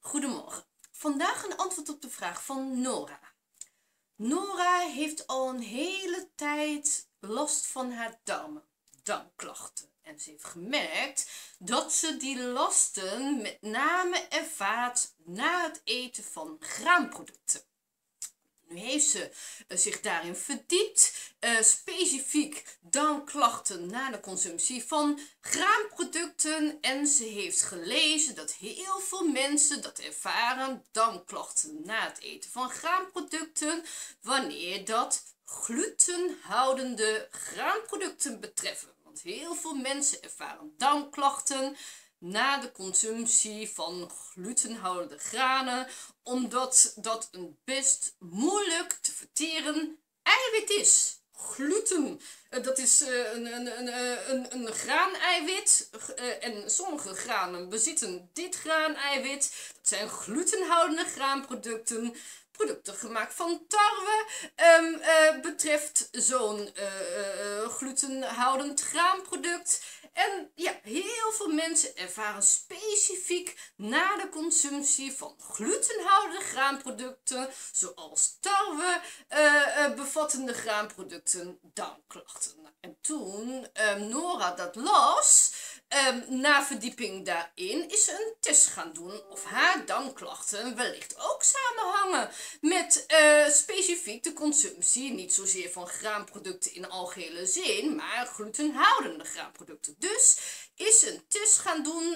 Goedemorgen. Vandaag een antwoord op de vraag van Nora. Nora heeft al een hele tijd last van haar darmklachten. En ze heeft gemerkt dat ze die lasten met name ervaart na het eten van graanproducten. Nu heeft ze zich daarin verdiept, specifiek darmklachten na de consumptie van graanproducten. En ze heeft gelezen dat heel veel mensen dat ervaren, darmklachten na het eten van graanproducten, wanneer dat glutenhoudende graanproducten betreffen. Want heel veel mensen ervaren darmklachten na de consumptie van glutenhoudende granen, omdat dat een best moeilijk te verteren eiwit is. Gluten, dat is een graaneiwit en sommige granen bezitten dit graaneiwit. Dat zijn glutenhoudende graanproducten. Producten gemaakt van tarwe betreft zo'n glutenhoudend graanproduct. En ja, heel veel mensen ervaren specifiek na de consumptie van glutenhoudende graanproducten, zoals tarwe bevattende graanproducten, darmklachten. En toen Nora dat las, na verdieping daarin, is ze een test gaan doen of haar darmklachten wellicht ook samenhangen met specifiek de consumptie, niet zozeer van graanproducten in algehele zin, maar glutenhoudende graanproducten. Dus is ze een test gaan doen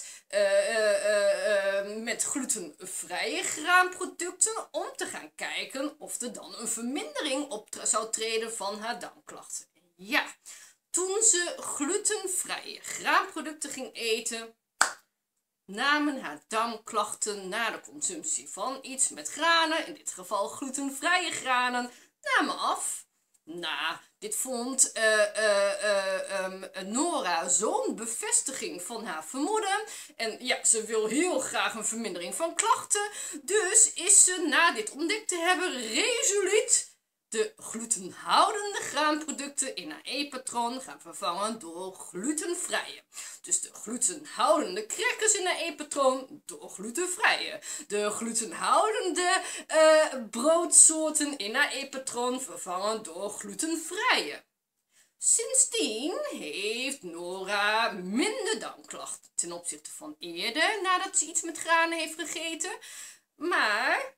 met glutenvrije graanproducten om te gaan kijken of er dan een vermindering op zou treden van haar darmklachten. Ja, toen ze glutenvrije graanproducten ging eten, namen haar darmklachten na de consumptie van iets met granen, in dit geval glutenvrije granen, namen af. Nou, dit vond Nora zo'n bevestiging van haar vermoeden. En ja, ze wil heel graag een vermindering van klachten. Dus is ze na dit ontdekt te hebben resoluut de glutenhoudende graanproducten in haar eetpatroon gaan vervangen door glutenvrije. Dus de glutenhoudende crackers in haar eetpatroon door glutenvrije. De glutenhoudende broodsoorten in haar eetpatroon vervangen door glutenvrije. Sindsdien heeft Nora minder darmklachten ten opzichte van eerder, nadat ze iets met granen heeft gegeten. Maar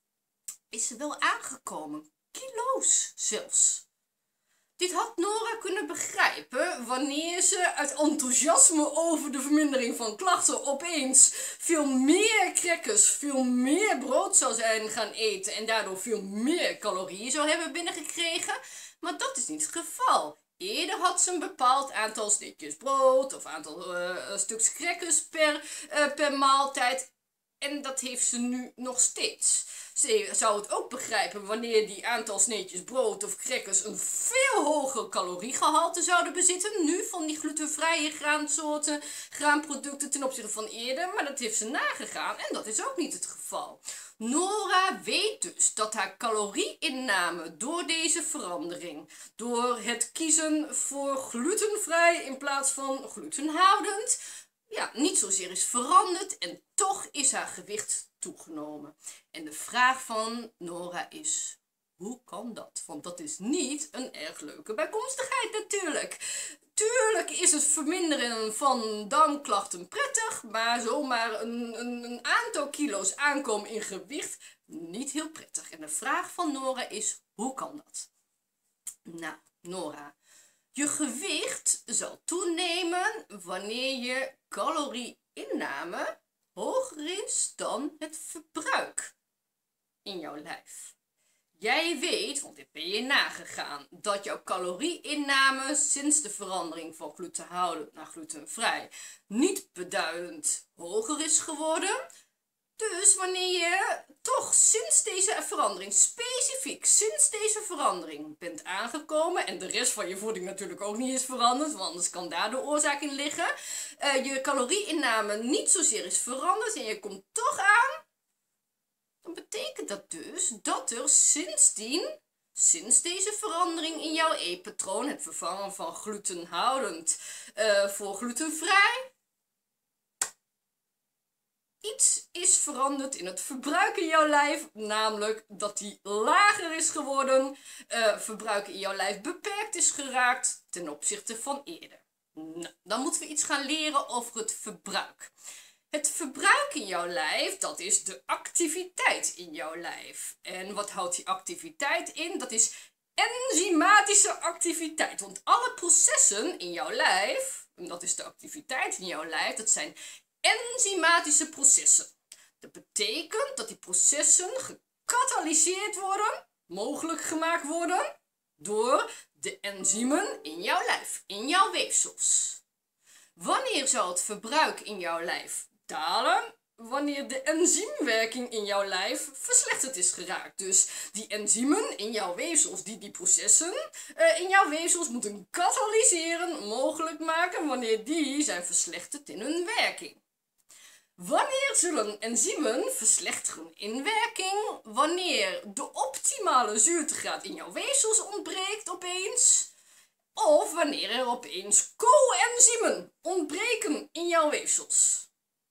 is ze wel aangekomen. Kilo's zelfs. Dit had Nora kunnen begrijpen wanneer ze uit enthousiasme over de vermindering van klachten opeens veel meer crackers, veel meer brood zou zijn gaan eten en daardoor veel meer calorieën zou hebben binnengekregen. Maar dat is niet het geval. Eerder had ze een bepaald aantal sneetjes brood of aantal stuks crackers per maaltijd. En dat heeft ze nu nog steeds. Ze zou het ook begrijpen wanneer die aantal sneetjes brood of crackers een veel hoger caloriegehalte zouden bezitten. Nu van die glutenvrije graansoorten, graanproducten ten opzichte van eerder. Maar dat heeft ze nagegaan en dat is ook niet het geval. Nora weet dus dat haar calorieinname door deze verandering, door het kiezen voor glutenvrij in plaats van glutenhoudend, ja, niet zozeer is veranderd en toch is haar gewicht toegenomen. En de vraag van Nora is, hoe kan dat? Want dat is niet een erg leuke bijkomstigheid natuurlijk. Tuurlijk is het verminderen van darmklachten prettig, maar zomaar een aantal kilo's aankomen in gewicht niet heel prettig. En de vraag van Nora is, hoe kan dat? Nou, Nora, je gewicht zal toenemen wanneer je calorieinname hoger is dan het verbruik in jouw lijf. Jij weet, want dit ben je nagegaan, dat jouw calorieinname sinds de verandering van glutenhoudend naar glutenvrij niet beduidend hoger is geworden. Dus wanneer je toch sinds deze verandering, specifiek sinds deze verandering bent aangekomen, en de rest van je voeding natuurlijk ook niet is veranderd, want anders kan daar de oorzaak in liggen, je calorieinname niet zozeer is veranderd en je komt toch aan, dan betekent dat dus dat er sindsdien, sinds deze verandering in jouw eetpatroon, het vervangen van glutenhoudend voor glutenvrij, iets is veranderd in het verbruik in jouw lijf, namelijk dat die lager is geworden, verbruik in jouw lijf beperkt is geraakt ten opzichte van eerder. Nou, dan moeten we iets gaan leren over het verbruik. Het verbruik in jouw lijf, dat is de activiteit in jouw lijf. En wat houdt die activiteit in? Dat is enzymatische activiteit. Want alle processen in jouw lijf, en dat is de activiteit in jouw lijf, dat zijn enzymatische processen. Dat betekent dat die processen gecatalyseerd worden, mogelijk gemaakt worden, door de enzymen in jouw lijf, in jouw weefsels. Wanneer zou het verbruik in jouw lijf dalen? Wanneer de enzymwerking in jouw lijf verslechterd is geraakt. Dus die enzymen in jouw weefsels, die processen in jouw weefsels moeten katalyseren, mogelijk maken, wanneer die zijn verslechterd in hun werking. Wanneer zullen enzymen verslechteren in werking? Wanneer de optimale zuurtegraad in jouw weefsels ontbreekt opeens. Of wanneer er opeens coenzymen ontbreken in jouw weefsels.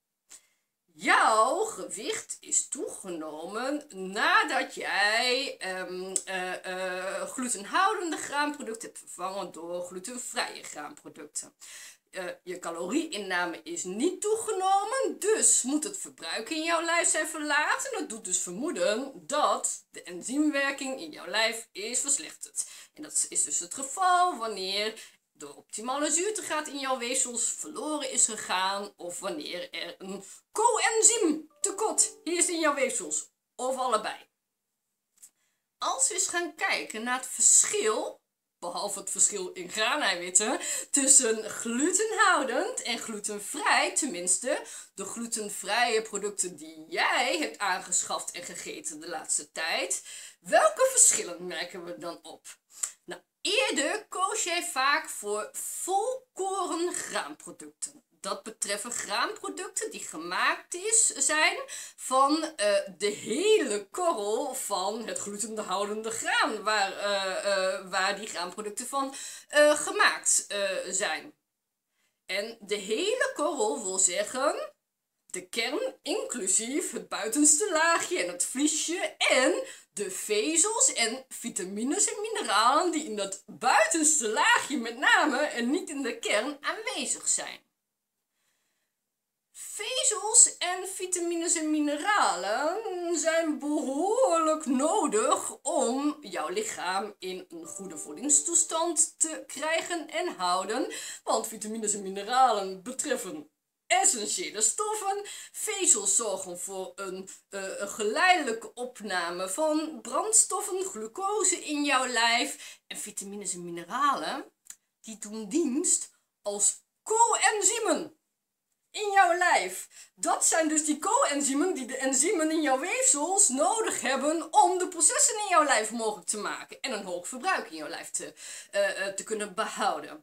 Jouw gewicht is toegenomen nadat jij glutenhoudende graanproducten hebt vervangen door glutenvrije graanproducten. Je calorieinname is niet toegenomen, dus moet het verbruik in jouw lijf zijn verlaagd. En dat doet dus vermoeden dat de enzymwerking in jouw lijf is verslechterd. En dat is dus het geval wanneer de optimale zuurtegraad in jouw weefsels verloren is gegaan, of wanneer er een coenzym tekort is in jouw weefsels, of allebei. Als we eens gaan kijken naar het verschil, behalve het verschil in graaneiwitten, tussen glutenhoudend en glutenvrij, tenminste de glutenvrije producten die jij hebt aangeschaft en gegeten de laatste tijd, welke verschillen merken we dan op? Nou, eerder koos jij vaak voor volkoren graanproducten. Dat betreffen graanproducten die gemaakt zijn van de hele korrel van het glutenhoudende graan, waar die graanproducten van gemaakt zijn. En de hele korrel wil zeggen de kern, inclusief het buitenste laagje en het vliesje en de vezels en vitamines en mineralen die in dat buitenste laagje met name en niet in de kern aanwezig zijn. Vezels en vitamines en mineralen zijn behoorlijk nodig om jouw lichaam in een goede voedingstoestand te krijgen en houden, want vitamines en mineralen betreffen essentiële stoffen. Vezels zorgen voor een geleidelijke opname van brandstoffen, glucose in jouw lijf. En vitamines en mineralen, die doen dienst als coenzymen in jouw lijf. Dat zijn dus die coenzymen die de enzymen in jouw weefsels nodig hebben om de processen in jouw lijf mogelijk te maken en een hoog verbruik in jouw lijf te kunnen behouden.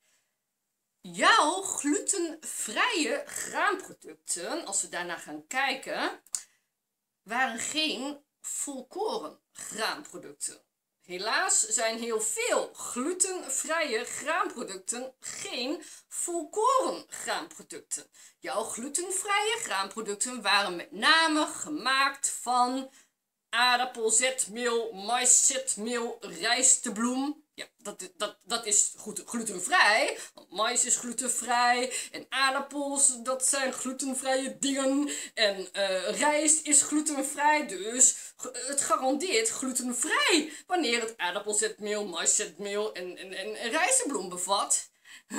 Jouw glutenvrije graanproducten, als we daarna gaan kijken, waren geen volkoren graanproducten. Helaas zijn heel veel glutenvrije graanproducten geen volkoren graanproducten. Jouw glutenvrije graanproducten waren met name gemaakt van aardappelzetmeel, maïszetmeel, rijstebloem. Ja, dat is goed glutenvrij, want mais is glutenvrij en aardappels, dat zijn glutenvrije dingen en rijst is glutenvrij, dus het garandeert glutenvrij wanneer het aardappelzetmeel, maïszetmeel en rijstebloem bevat.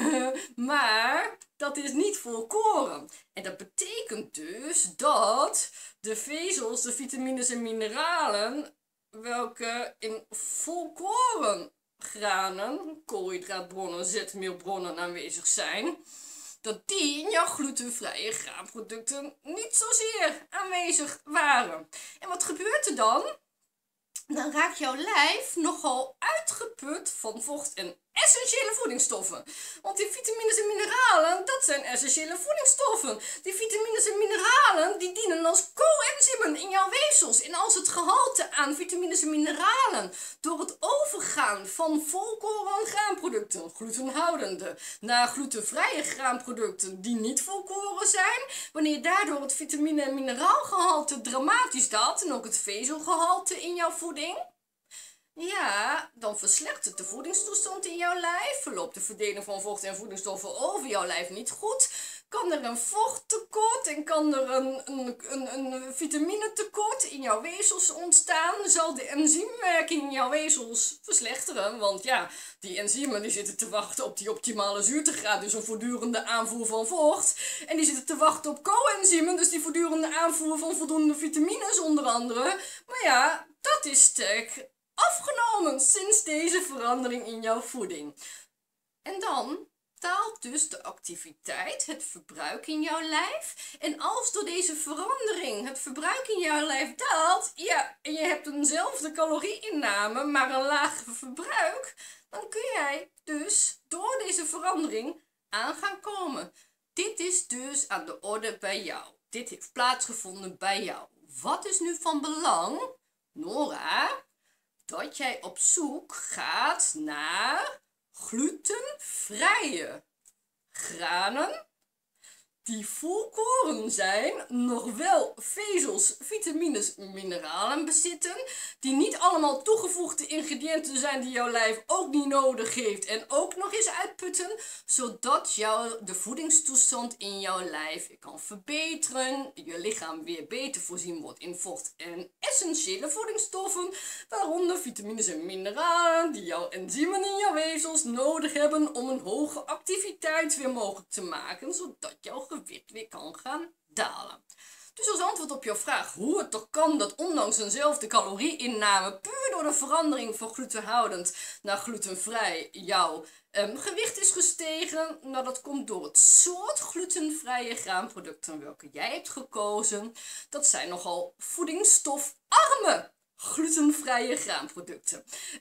Maar dat is niet volkoren. En dat betekent dus dat de vezels, de vitamines en mineralen, welke in volkoren granen, koolhydraatbronnen, zetmeelbronnen aanwezig zijn, dat die in jouw glutenvrije graanproducten niet zozeer aanwezig waren. En wat gebeurt er dan? Dan raakt jouw lijf nogal uitgeput van vocht en essentiële voedingsstoffen. Want die vitamines en mineralen, dat zijn essentiële voedingsstoffen. Die vitamines en mineralen, die dienen als coenzymen in jouw weefsel. vezels. En als het gehalte aan vitamines en mineralen door het overgaan van volkoren graanproducten, glutenhoudende, naar glutenvrije graanproducten die niet volkoren zijn, wanneer daardoor het vitamine en mineraalgehalte dramatisch daalt en ook het vezelgehalte in jouw voeding, ja, dan verslechtert de voedingstoestand in jouw lijf, verloopt de verdeling van vocht en voedingsstoffen over jouw lijf niet goed, kan er een vochttekort en kan er een vitaminetekort in jouw vezels ontstaan, zal de enzymwerking in jouw vezels verslechteren, want ja, die enzymen die zitten te wachten op die optimale zuurtegraad, dus een voortdurende aanvoer van vocht, en die zitten te wachten op coenzymen, dus die voortdurende aanvoer van voldoende vitamines onder andere, maar ja, dat is sterk afgenomen sinds deze verandering in jouw voeding. En dan daalt dus de activiteit, het verbruik in jouw lijf. En als door deze verandering het verbruik in jouw lijf daalt, ja, en je hebt eenzelfde calorieinname, maar een lager verbruik, dan kun jij dus door deze verandering aan gaan komen. Dit is dus aan de orde bij jou. Dit heeft plaatsgevonden bij jou. Wat is nu van belang, Nora? Dat jij op zoek gaat naar glutenvrije granen die volkoren zijn, nog wel vezels, vitamines, mineralen bezitten, die niet allemaal toegevoegde ingrediënten zijn die jouw lijf ook niet nodig heeft en ook nog eens uitputten, zodat de voedingstoestand in jouw lijf kan verbeteren, je lichaam weer beter voorzien wordt in vocht en essentiële voedingsstoffen, waaronder vitamines en mineralen die jouw enzymen in jouw vezels nodig hebben om een hoge activiteit weer mogelijk te maken, zodat jouw gewicht weer kan gaan dalen. Dus als antwoord op jouw vraag hoe het toch kan dat ondanks eenzelfde calorieinname puur door de verandering van glutenhoudend naar glutenvrij jouw gewicht is gestegen, nou dat komt door het soort glutenvrije graanproducten welke jij hebt gekozen. Dat zijn nogal voedingsstofarme glutenvrije graanproducten.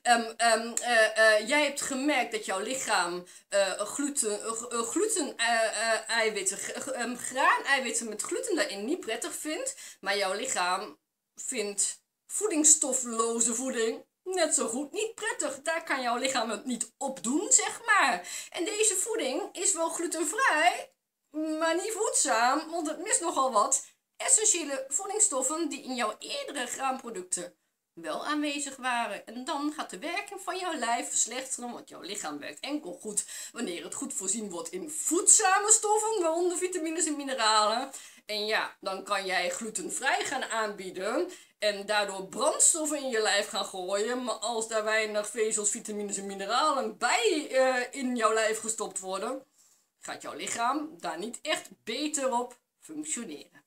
Jij hebt gemerkt dat jouw lichaam graaneiwitten met gluten daarin niet prettig vindt, maar jouw lichaam vindt voedingsstofloze voeding net zo goed niet prettig. Daar kan jouw lichaam het niet op doen, zeg maar. En deze voeding is wel glutenvrij, maar niet voedzaam, want het mist nogal wat essentiële voedingsstoffen die in jouw eerdere graanproducten wel aanwezig waren. En dan gaat de werking van jouw lijf verslechteren, want jouw lichaam werkt enkel goed wanneer het goed voorzien wordt in voedzame stoffen, waaronder vitamines en mineralen. En ja, dan kan jij glutenvrij gaan aanbieden en daardoor brandstoffen in je lijf gaan gooien. Maar als daar weinig vezels, vitamines en mineralen bij in jouw lijf gestopt worden, gaat jouw lichaam daar niet echt beter op functioneren.